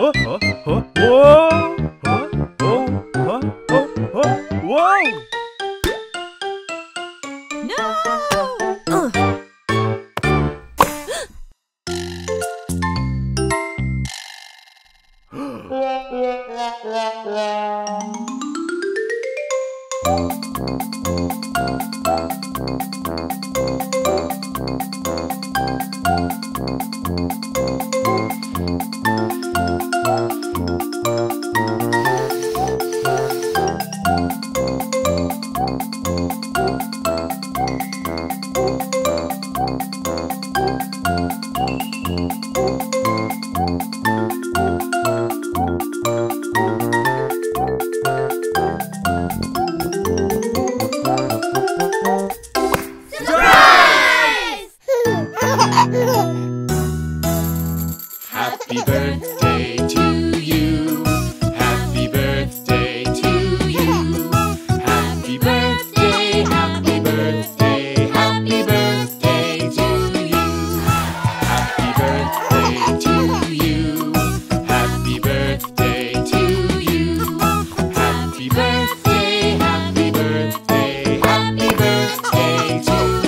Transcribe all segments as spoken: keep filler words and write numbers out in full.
Huh? Huh? Huh? Whoa! Huh? Oh! Huh? Oh! Huh? Whoa! No! Uh. Happy birthday to you. Happy birthday to you. Happy birthday, happy birthday, happy birthday to you. Happy birthday to you. Happy birthday to you. Happy birthday, happy birthday, happy birthday to you.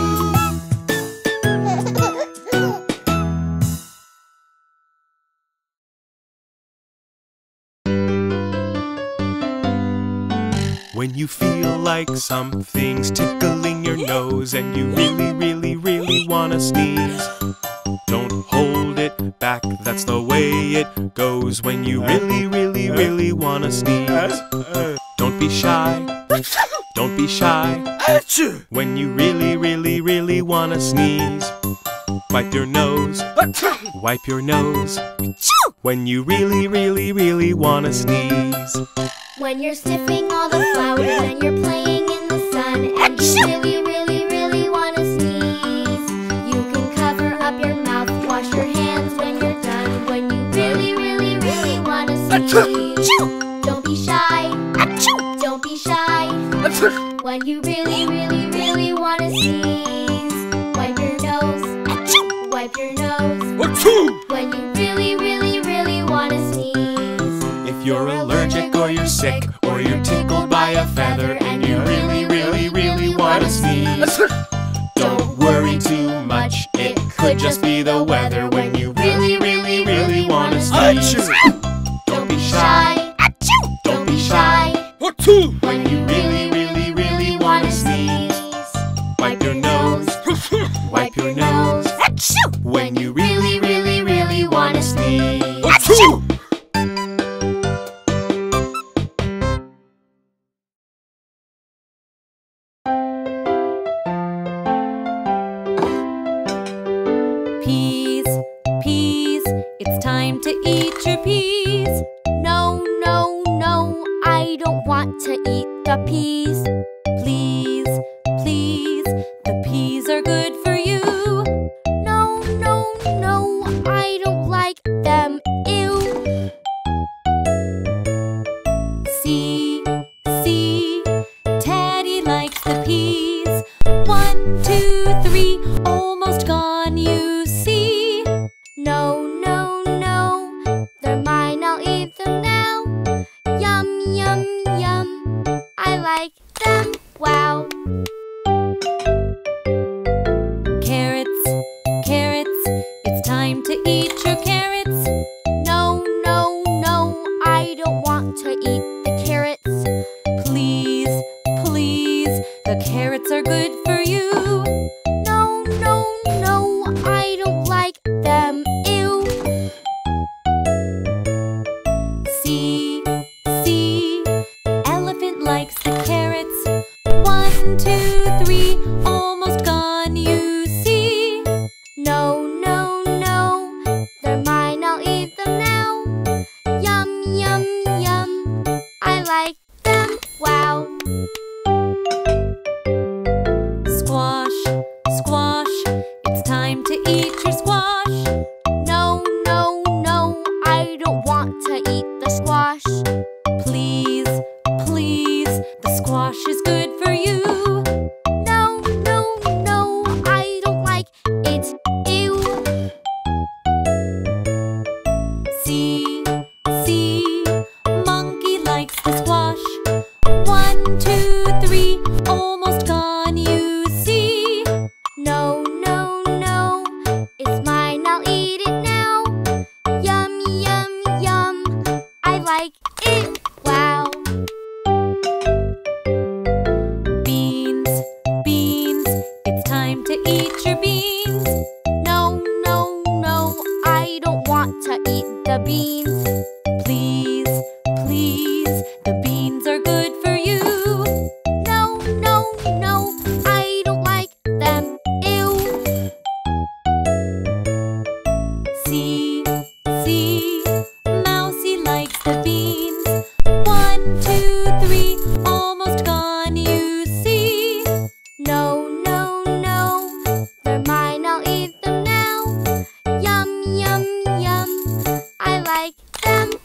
When you feel like something's tickling your nose and you really, really, really wanna sneeze, don't hold it back, that's the way it goes. When you really, really, really wanna sneeze, don't be shy, don't be shy. When you really, really, really wanna sneeze, wipe your nose, wipe your nose. When you really, really, really wanna sneeze. When you're sniffing all the flowers and you're playing in the sun and you really, really, really want to sneeze, you can cover up your mouth, wash your hands when you're done. When you really, really, really want to sneeze, don't be shy, don't be shy. When you really, really, really want to sneeze, wipe your nose, wipe your nose. When you really, really, really want to sneeze. If you're allergic or you're sick or you're tickled by a feather and you really, really, really want to sneeze, don't worry too much, it could just be the weather. When you really, really, really want to sneeze, don't be shy, don't be shy. When you really, really, really want to sneeze, wipe your nose, wipe your nose. When you really, really, really want to sneeze. Peas, peas, it's time to eat your peas. No, no, no, I don't want to eat the peas. Please, please, the peas are good for you. No, no, no, I don't like them, ew. See, see, Teddy likes the peas. One, two, three, almost gone, you see. No, no, no, they're mine, I'll eat them now. Yum, yum, yum, I like them, wow. Carrots, carrots, it's time to eat your carrots. No, no, no, I don't want to eat the carrots. Please, please, the carrots are good for you. No, no, no, I don't like them, ew. See, see, elephant likes the carrots. One, two, three, almost gone, you see. No, no, no, they're mine, I'll eat them now. Yum, yum, yum, I like them, wow. Squash, squash, it's time to eat your squash. No, no, no, I don't want to eat the squash. Please, please, the squash is good for you. No, no, no, I don't like it, ew. See, like it. Wow. Beans, beans, it's time to eat your beans. No, no, no, I don't want to eat the beans. Please, please, the beans are good for you. No, no, no, I don't like them. Ew. See, see, Mousie likes the beans. One, two, three, almost gone, you see. No, no, no, they're mine, I'll eat them now. Yum, yum, yum, I like them.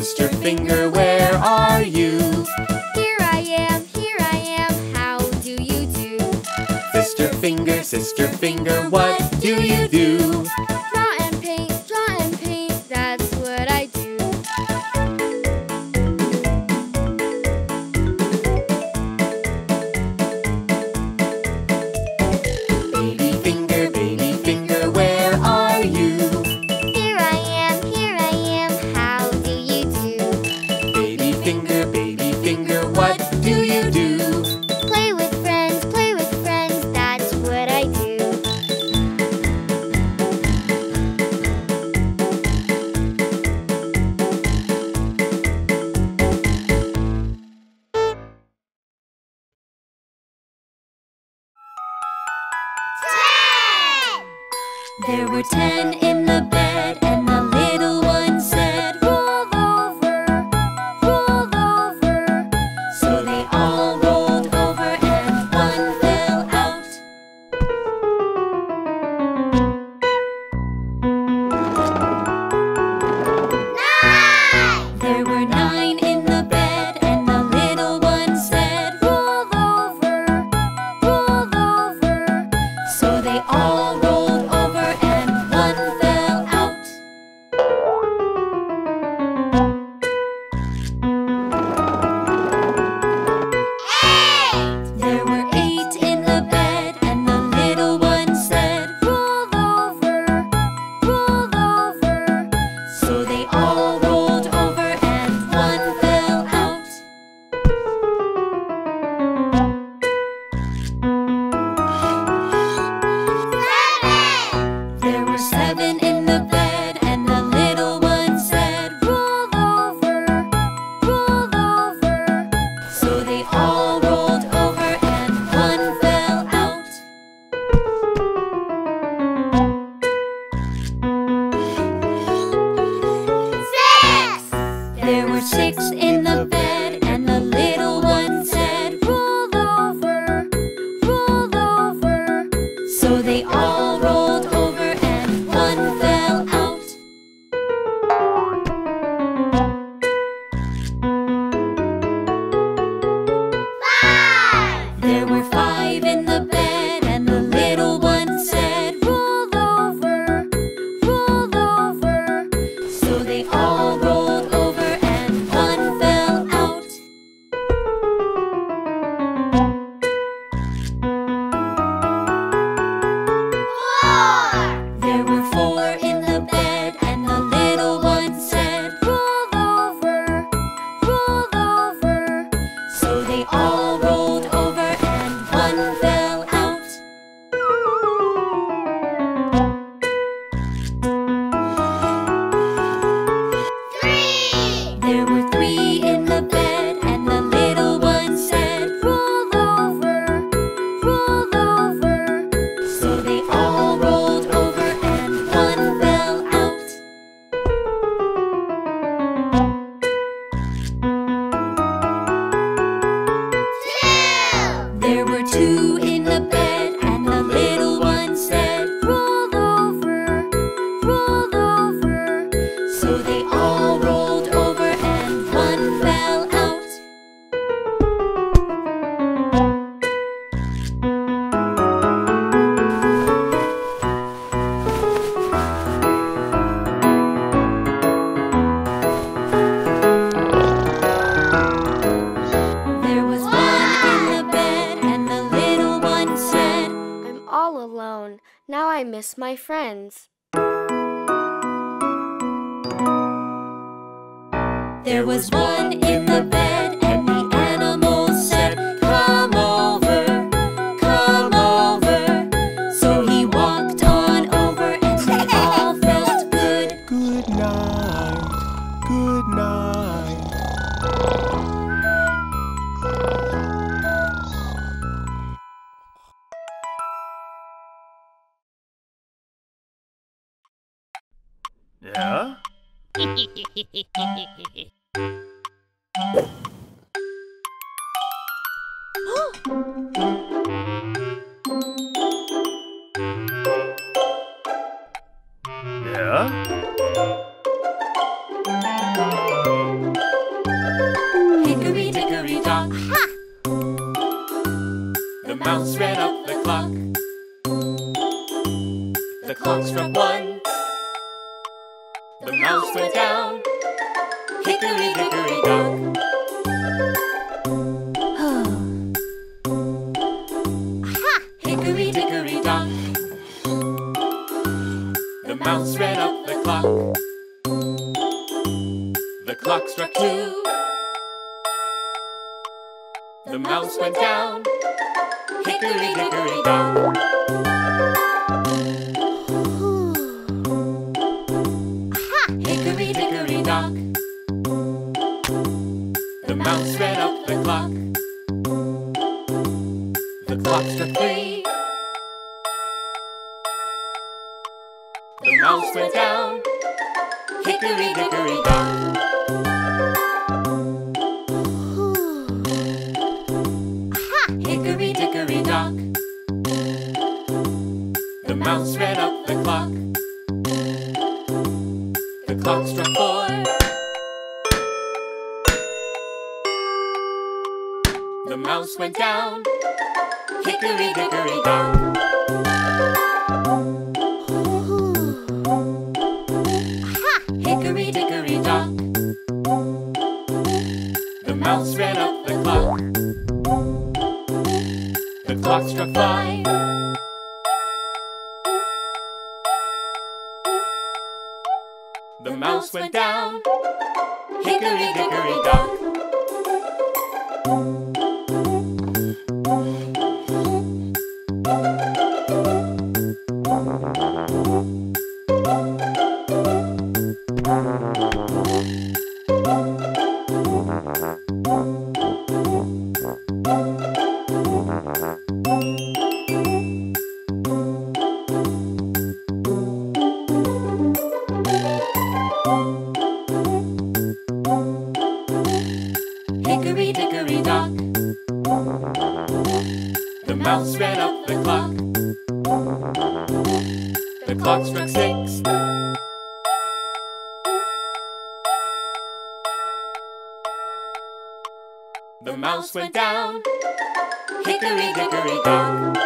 Sister Finger, where are you? Here I am, here I am, how do you do? Sister Finger, Sister Finger, what do you do? Draw and paint, draw and paint, that's what I do. Baby Finger, Baby Finger, where are you? Here I am, here I am, how do you do? Baby Finger, Baby Finger, what do you do? Play with friends, play with friends, that's what I do. There were ten in the bed, and the little one said, "Roll over, roll over." So they all rolled over, and one fell out. Nine! There were nine in the bed, and the little one said, "Roll over, roll over." So they all rolled over, and one fell out. Eight! There were eight in the bed, and the little one said, "Roll over, roll over." So they all rolled over, and one fell out. Seven! There were seven in the bed, and the little one said, "Roll over, roll over." So they all rolled over, and one fell out. Six! There were six in the bed, and the little one said, "Roll over, roll over." So they all rolled over, and one fell out. Five! There were five in the bed, and the little one said, "Roll over, roll over." So they all rolled over, and one fell out. Four! There were four in the bed, and the little one said, "Roll over, roll over." So they all rolled over, and one fell out. Three! There were three in the bed, and the little one said, "Roll over, roll over." So they all rolled over, and one fell out. Two! There were two in the bed, and the little one said, "Roll over, roll over." So they all rolled over, and one fell out. There was one in the bed, and the little one said, I'm all alone. Now I miss my friends. There was one in the bed, and the animals said, "Come over, come over." So he walked on over, and they all felt good. Good night, good night. Yeah? Yeah? dock. The mouse ran up the clock. The clock struck one. The mouse went down. Hickory, dickory, dock. Hickory, dickory, dock. The mouse ran up the clock. The clock struck two. The mouse went down. Hickory, dickory, dock. Hickory, dickory, dock. The mouse ran up the clock. The clock struck three. The mouse went down. Hickory, dickory, dock. Hickory, dickory, dock. The mouse ran up the clock. The clock struck four. The mouse went down. Hickory, dickory, dock. Hickory, dickory, dock. The mouse ran up the clock. The clock struck five. The mouse went down. Hickory, dickory, dock. Hickory, dickory, dock. The mouse ran up the clock. The clock struck six. The mouse went down. Hickory, dickory, dock.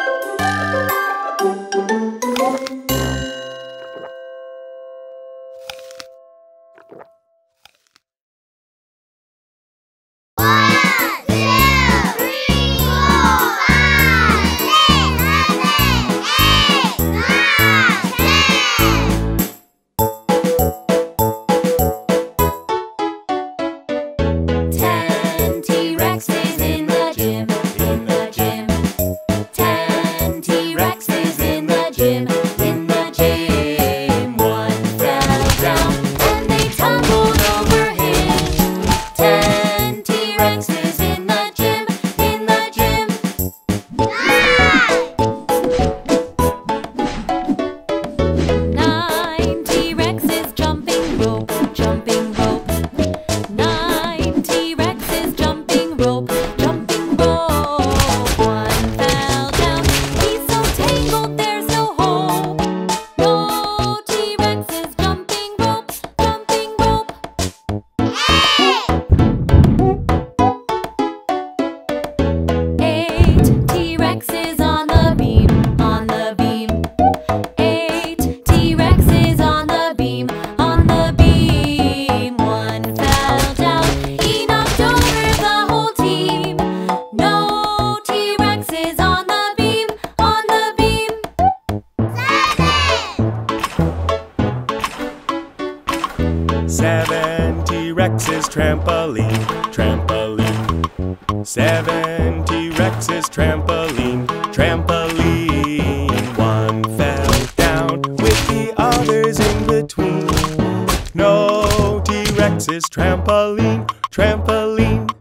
Seven T-Rexes trampoline, trampoline. Seven T-Rexes trampoline, trampoline. One fell down with the others in between. No T-Rexes trampoline, trampoline.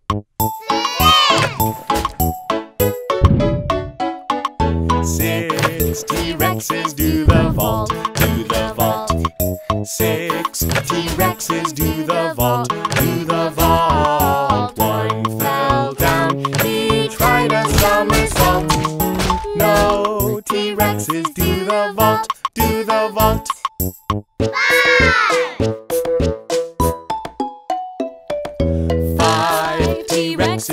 Six T-Rexes do the vault, do the vault. Six T-Rexes do the vault, do the vault. One fell down, he tried a somersault.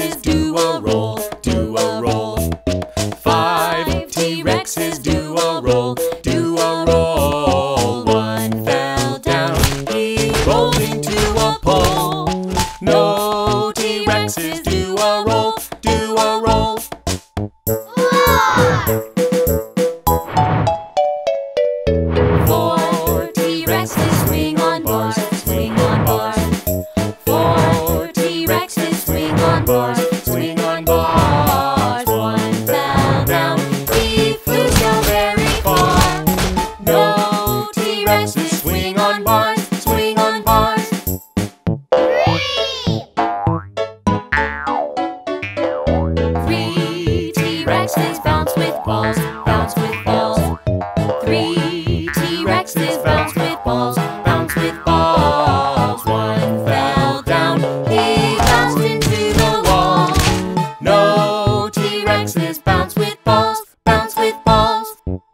T-Rexes do a roll, do a roll. Five T-Rexes do a roll, do a roll. One fell down, he rolled into a pole. No T-Rexes do a roll, do a roll. Four T-Rexes swing on bars, swing on bars. Four T-Rexes swing on bars, swing on bars. One fell down, he flew so very far. No T-Rexes swing on bars, swing on bars. Three T-Rexes bounce with balls, bounce with balls. Three T-Rexes bounce with balls, bounce with balls. One fell down, he bounced into the wall. No T-Rexes bounce with balls, bounce with balls.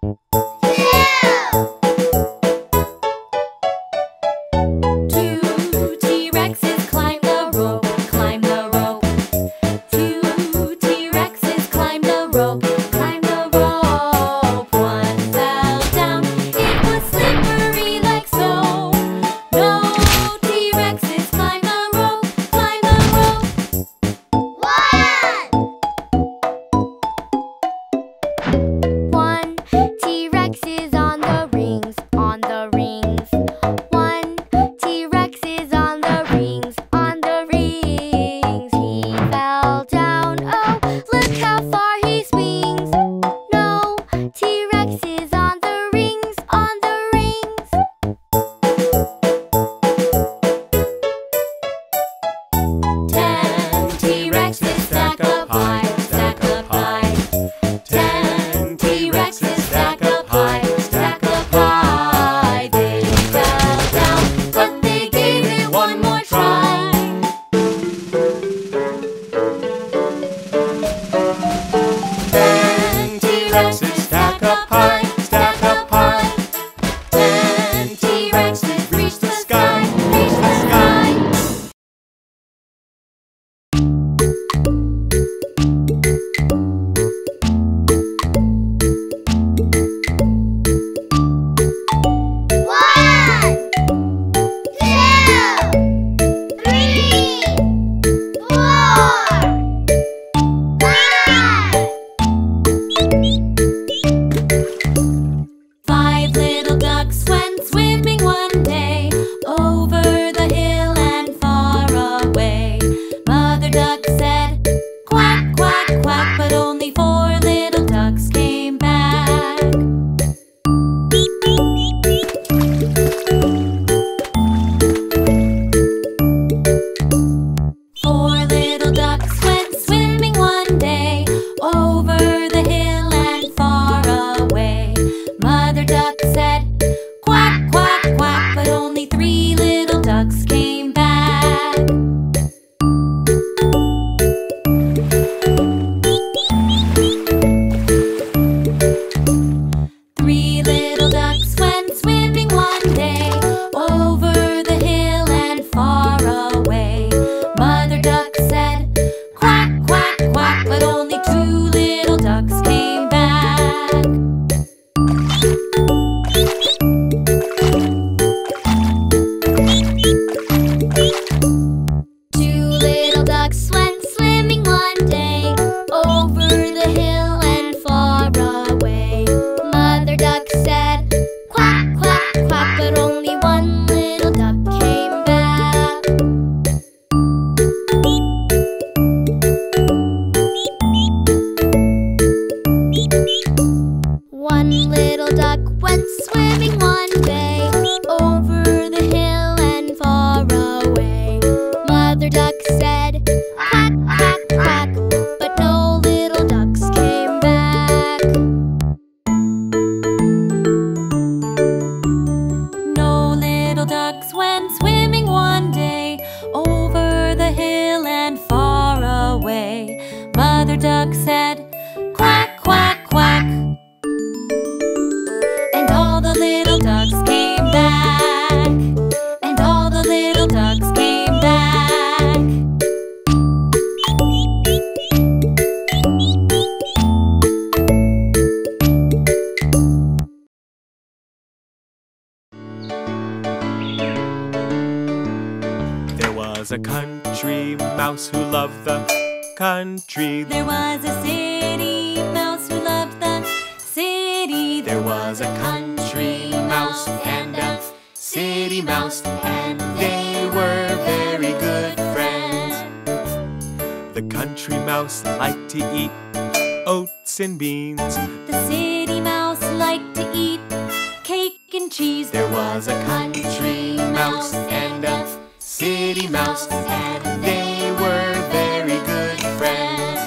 Two T-Rexes climb the rope, climb the rope. Two T-Rexes climb the rope, climb the rope. One fell down, it was slippery like so. No T-Rexes climb the rope, climb the rope. One T-Rex is on the rings, on the rings. One T-Rex is on the rings, on the rings. He fell down, oh, look how far he swings. No T-Rex is on the rings, on the rings. Ten T-Rexes stack up high, stack up high. Ten T-Rexes stack up high, stack up high. They fell down, but they gave it one more try. Ten T-Rexes stack up high, stack up high. Ten T-Rexes reach the sky, reach the sky. One, two, three, four, five. Five little ducks went swimming one day over the hill and far away. Mother duck said, quack, quack, quack, but only four little ducks came back. Four little ducks went swimming one day over the hill and far away. Mother duck said, quack, quack, quack, but only three little ducks came back. Three little ducks went swimming one day over the hill and far away. Mother duck said, quack, quack, quack, but only two little ducks came back. Two little ducks went swimming one day over the hill and far away. Mother duck said, quack, quack, quack, but only one little duck came back. One little duck went swimming one day over the hill and far away. Mother duck said, quack, quack, quack, but no little ducks came back. No little ducks went swimming one day over the hill and far away. Mother duck said, quack, quack, quack, and all the little ducks came back. And all the little ducks came back. a country mouse who loved the country. There was a city mouse who loved the city. There was a country mouse and a city mouse, and they were very good friends. The country mouse liked to eat oats and beans. The city mouse liked to eat cake and cheese. There was a country mouse and a city mouse, and they were very good friends.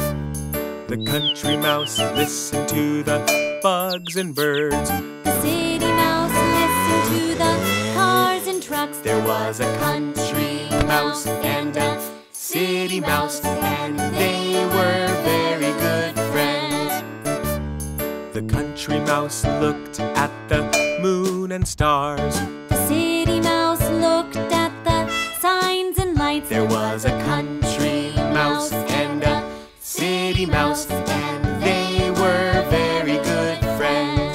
The country mouse listened to the bugs and birds. The city mouse listened to the cars and trucks. There was a country mouse and a city mouse, and they were very good friends. The country mouse looked at the moon and stars. The city mouse looked at the signs and lights. There was a country mouse and a city mouse, and they were very good friends.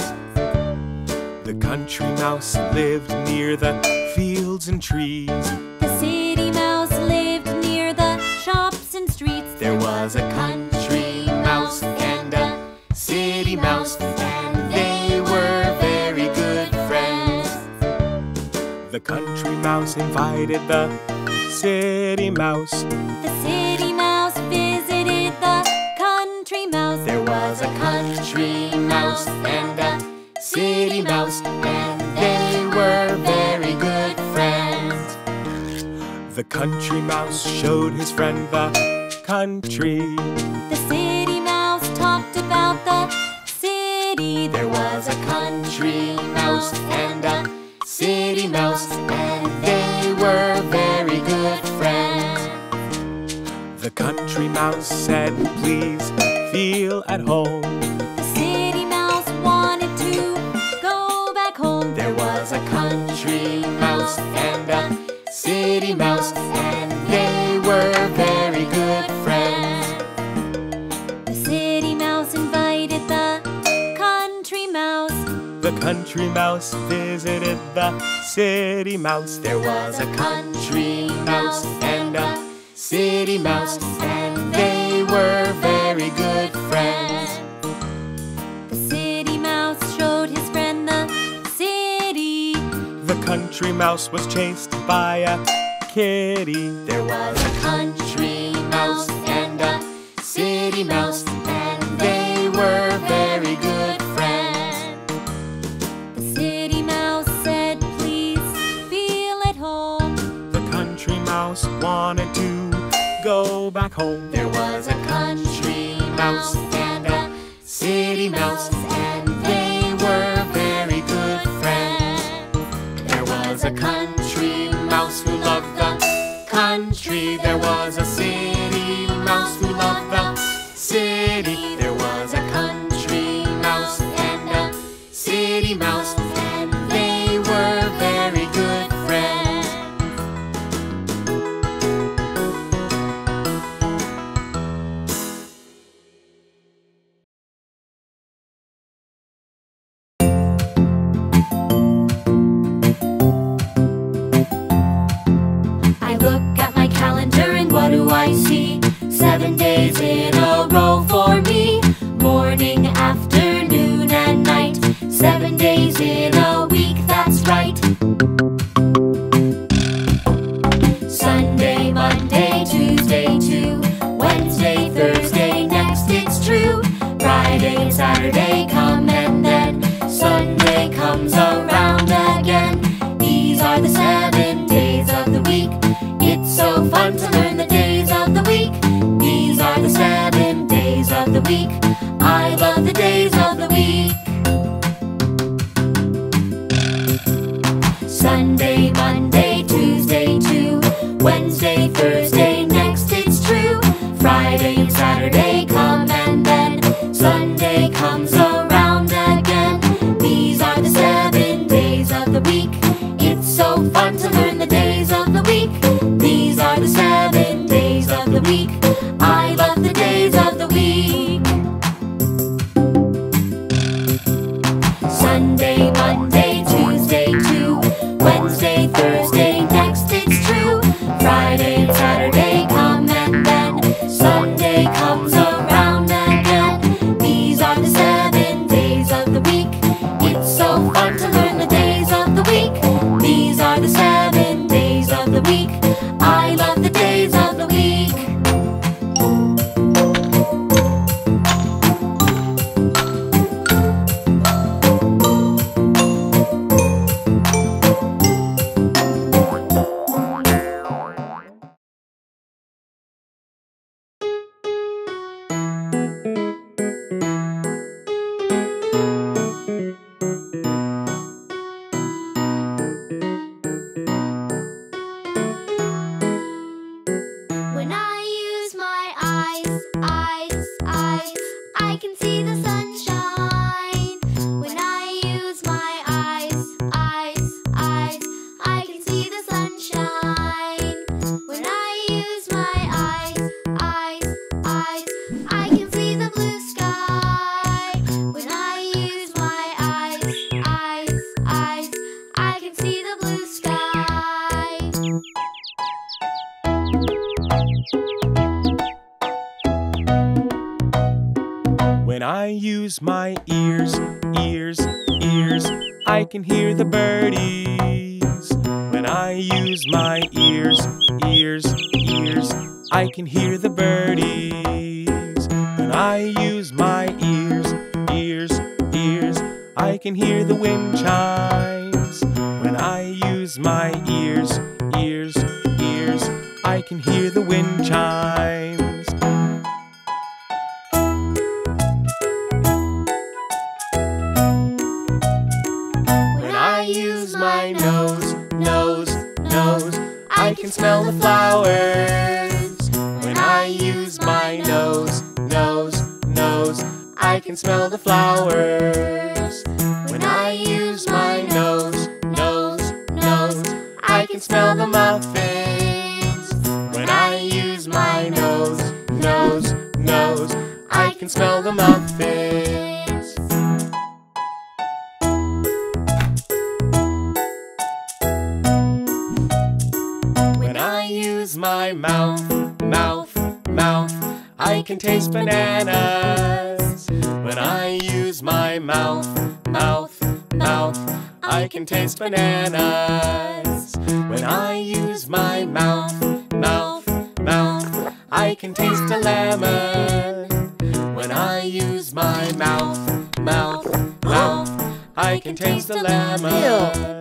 The country mouse lived near the fields and trees. The city mouse lived near the shops and streets. There was a country mouse and a city mouse, and they were very good friends. The country mouse invited the city mouse. The city mouse visited the country mouse. There was a country mouse and a city mouse, and they were very good friends. The country mouse showed his friend the country. The city mouse talked about the city. There was a country mouse and a city mouse, and they were very good friends. The country mouse said, "Please feel at home." The city mouse wanted to go back home. There was a country mouse and a city mouse, and they were very good friends. The city mouse invited the country mouse. The country mouse visited the city mouse. There was a country mouse and a city mouse, and they were very good friends. The city mouse showed his friend the city. The country mouse was chased by a kitty. There was a country mouse and a city mouse, and they were very good friends. The city mouse said, "Please feel at home." The country mouse wanted to go back home. There was a country mouse and a city mouse, and they were very good friends. There was a country mouse who loved the country. There was a city mouse who loved the city. There was a country mouse and a city mouse, and they were very good friends. I look at my calendar and what do I see? Seven days in a row for me. Morning, afternoon, and night. Seven days in a week, that's right. Sunday, Monday, Tuesday too. Wednesday, Thursday, next it's true. Friday and Saturday come, and then Sunday comes around again. These are the seven days of the week. It's so fun to learn the days of the week. These are the seven days of the week. I love the days of the week. Sunday, Monday, Tuesday too. Wednesday, Thursday, next it's true. Friday and Saturday come, and then Sunday comes around again. These are the seven days of the week. It's so fun to learn the days of the week. These are the seven days of the week. I love the days of the week. Sunday, Monday, Tuesday too. Wednesday, Thursday, next it's true. Friday comes around again. These are the seven days of the week. It's so fun to learn the days of the week. These are the seven days of the week. I love the days of the week. When I use my eyes, eyes, eyes, I can see the sunshine. When I use my eyes, eyes, eyes, I can see the sunshine. When I use my eyes, eyes, eyes, I can see the blue sky. When I use my eyes, eyes, eyes, I can see the blue sky. When I use my ears, ears, ears, I can hear the birdies. When I use my ears, ears, ears, I can hear the birdies. When I use my ears, ears, ears, I can hear the wind chimes. When I use my ears, ears, ears, I can hear the wind chimes. When I use my nose, nose, nose, I can smell the flowers. When I use my nose, nose, nose, I can smell the flowers. When I use my nose, nose, nose, I can smell the muffins. When I use my nose, nose, nose, I can smell the muffins. When I use my mouth, mouth, mouth, I can taste bananas. When I use my mouth, mouth, mouth, I can taste bananas. When I use my mouth, mouth, mouth, I can taste a lemon. When I use my mouth, mouth, mouth, I can taste a lemon.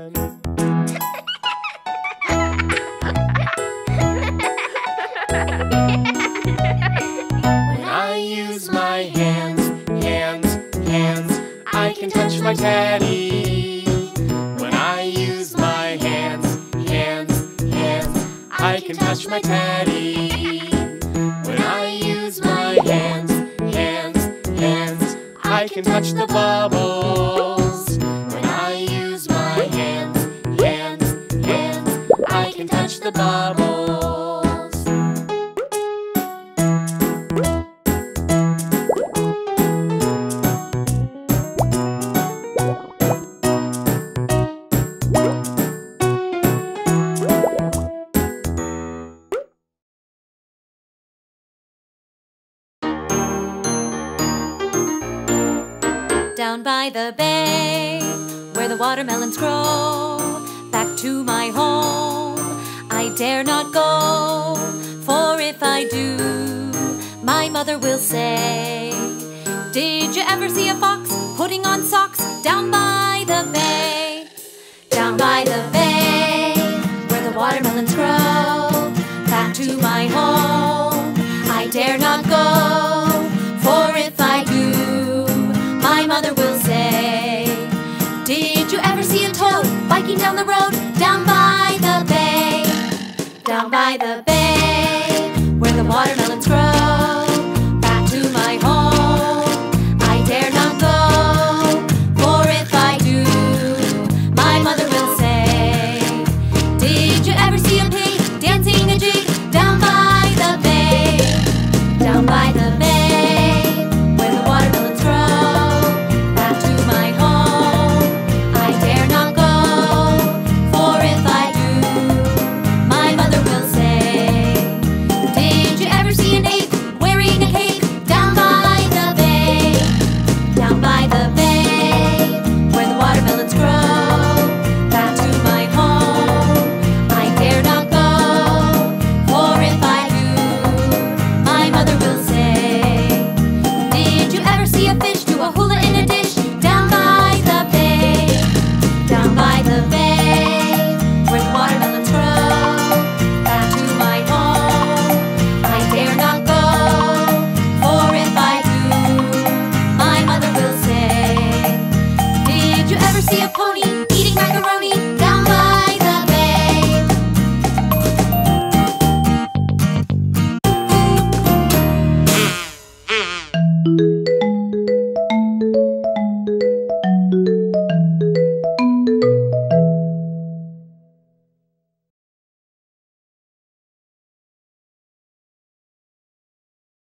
When I use my hands, hands, hands, I can touch my teddy. When I use my hands, hands, hands, I can touch my teddy. When I use my hands, hands, hands, I can touch the bubbles. When I use my hands, hands, hands, I can touch the bubbles. Down by the bay, where the watermelons grow, back to my home I dare not go. For if I do, my mother will say, did you ever see a fox putting on socks down by the bay? Down by the bay, where the watermelons grow, back to my home I dare not go. For if I do, my mother will say, did you ever see a toad biking down the road down by the bay? Down by the bay.